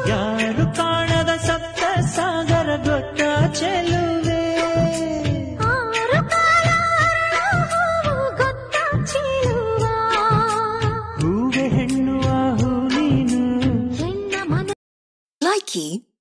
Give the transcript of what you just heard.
ಯಾರು ಕಾಣದ ಸಪ್ತ ಸಾಗರ ಗೊತ್ತ ಚೆಲುವೆ ಹೂವೆ ಹೆಣ್ಣುವ ಹೂ ನೀನು Likey